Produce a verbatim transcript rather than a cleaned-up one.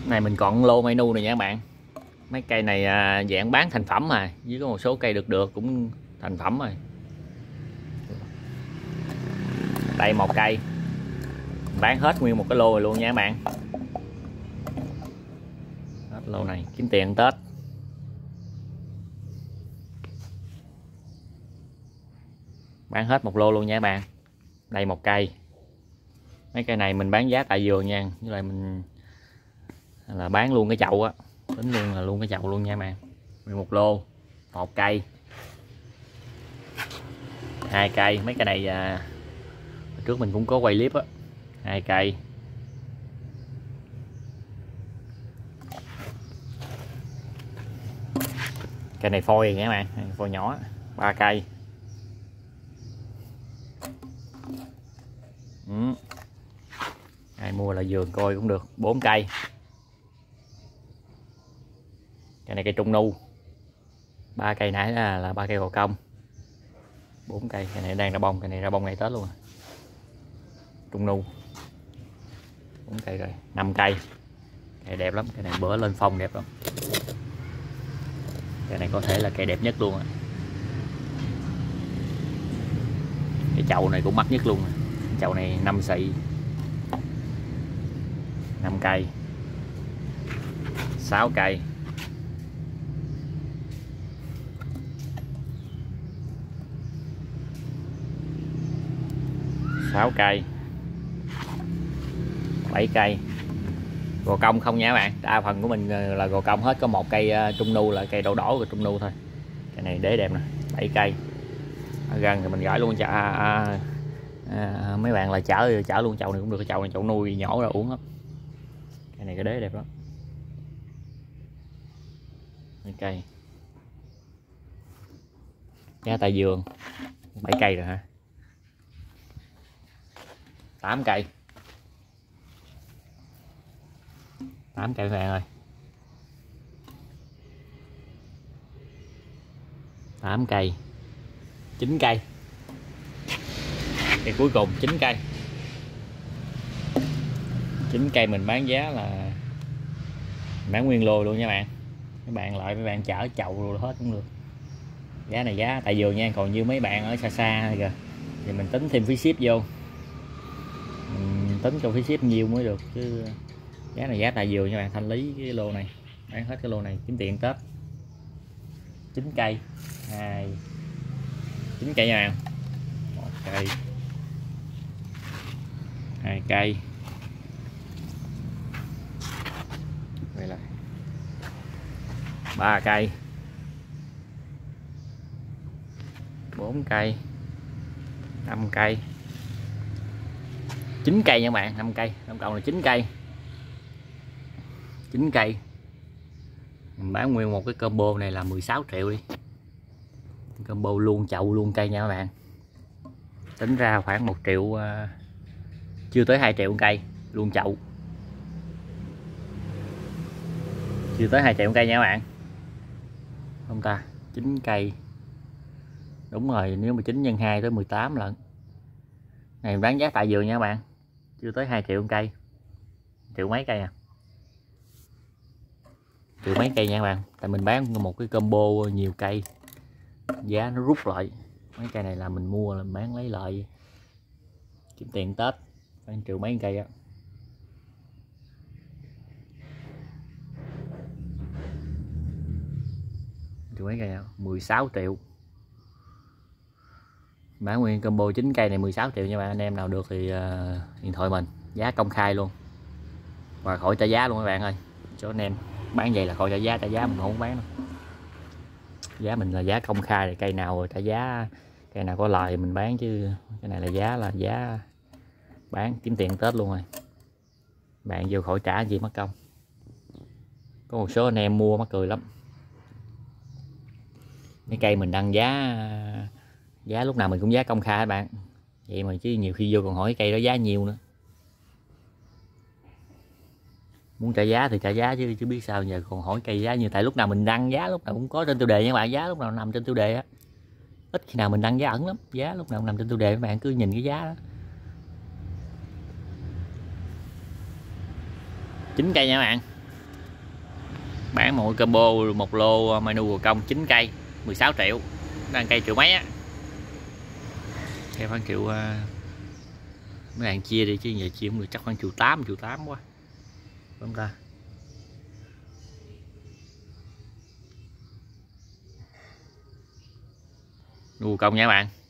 Này mình còn lô menu này nha các bạn. Mấy cây này à, dạng bán thành phẩm mà, với có một số cây được được cũng thành phẩm rồi. Đây một cây bán hết nguyên một cái lô rồi luôn nha các bạn. Hết lô này kiếm tiền Tết. Bán hết một lô luôn nha các bạn. Đây một cây. Mấy cây này mình bán giá tại vườn nha, với lại mình là bán luôn cái chậu á, tính luôn là luôn cái chậu luôn nha các bạn. Nguyên một lô, một cây, hai cây. Mấy cây này à, trước mình cũng có quay clip á. Hai cây, cây này phôi nha các bạn, phôi nhỏ. Ba cây. Ừ. Ai mua là vườn coi cũng được. Bốn cây. Cây này cây trung nu. Ba cây nãy là, là ba cây gò công. Bốn cây. Cây này đang ra bông, cây này ra bông ngày Tết luôn. Trung nu. Bốn cây rồi. Năm cây. Cây đẹp lắm, cây này bữa lên phong đẹp lắm. Cây này có thể là cây đẹp nhất luôn. Cái chậu này cũng mắc nhất luôn. Chậu này năm xị. Năm cây. Sáu cây. Sáu cây. Bảy cây. Gò công không nha các bạn, đa phần của mình là gò công hết, có một cây trung nu là cây đậu đỏ của trung nu thôi. Cây này đế đẹp nè. Bảy cây. Ở gần thì mình gửi luôn cho à, à, à, mấy bạn là chở chở luôn chậu này cũng được. Cái chậu này chậu nuôi nhỏ ra uống lắm. Cây này cái đế đẹp lắm. Mấy cây. Giá tại vườn. Bảy cây rồi hả? Tám cây. Tám cây các bạn ơi. Tám cây. Chín cây. Cây cuối cùng chín cây. Chín cây mình bán giá là bán nguyên lô luôn nha bạn. Mấy bạn lại mấy bạn chở chậu rồi hết cũng được. Giá này giá tại vườn nha, còn như mấy bạn ở xa xa kìa thì mình tính thêm phí ship vô. Mình tính cho phí ship nhiều mới được chứ. Giá này giá tại vườn nha bạn, thanh lý cái lô này, bán hết cái lô này kiếm tiền Tết. Chín cây. Hai. Chín cây nha bạn. Một cây. Hai cây. Đây là ba cây. Bốn cây. Năm cây. Chín cây nha bạn, năm cây, tổng cộng là chín cây. Chín cây. Mình bán nguyên một cái combo này là mười sáu triệu đi. Combo luôn chậu luôn cây nha các bạn. Tính ra khoảng một triệu, uh, chưa tới hai triệu cây luôn chậu. Chưa tới hai triệu cây nha các bạn. Không ta, chín cây. Đúng rồi, nếu mà chín nhân hai tới mười tám lận. Này bán giá tại vườn nha các bạn. Chưa tới hai triệu cây. Triệu mấy cây à? Triệu mấy cây nha các bạn. Tại mình bán một cái combo nhiều cây, giá nó rút lại. Mấy cây này là mình mua là bán lấy lợi, kiếm tiền Tết. Khoảng triệu mấy cây á. Triệu mấy cây à? mười sáu triệu. Bán nguyên combo chín cây này mười sáu triệu nha bạn. Anh em nào được thì uh, điện thoại mình, giá công khai luôn và khỏi trả giá luôn các bạn ơi. Cho anh em bán vậy là khỏi trả giá, trả giá mình không bán đâu. Giá mình là giá công khai, cây nào rồi trả giá, cây nào có lời mình bán, chứ cái này là giá là giá bán kiếm tiền Tết luôn rồi. Bạn vô khỏi trả gì mất công. Có một số anh em mua mắc cười lắm. Mấy cây mình đăng giá, giá lúc nào mình cũng giá công khai các bạn. Vậy mà chứ nhiều khi vô còn hỏi cây đó giá nhiều nữa. Muốn trả giá thì trả giá chứ chứ biết sao giờ còn hỏi cây giá như. Tại lúc nào mình đăng giá lúc nào cũng có trên tiêu đề nha các bạn. Giá lúc nào nằm trên tiêu đề á. Ít khi nào mình đăng giá ẩn lắm. Giá lúc nào nằm trên tiêu đề, các bạn cứ nhìn cái giá đó. Chín cây nha các bạn. bán một combo một lô menu bồ công chín cây mười sáu triệu, đang cây triệu mấy á, theo khoảng triệu. Mấy bạn chia đi chứ giờ chia cũng được chắc khoảng triệu tám, triệu tám quá không ta. Bồ công nha các bạn.